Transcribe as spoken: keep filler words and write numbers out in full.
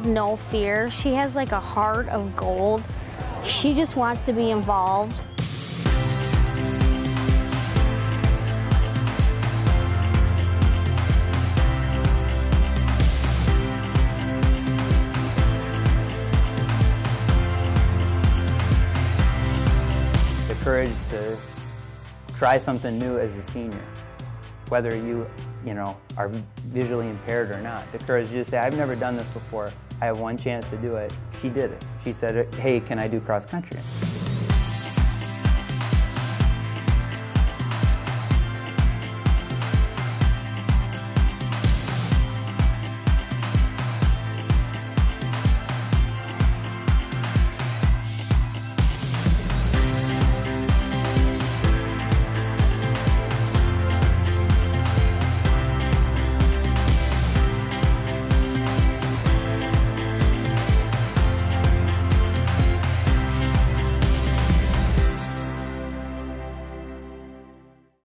no fear. She has like a heart of gold. She just wants to be involved. The courage to try something new as a senior, whether you, you know, are visually impaired or not. The courage to just say, I've never done this before. I have one chance to do it. She did it. She said, hey, can I do cross country?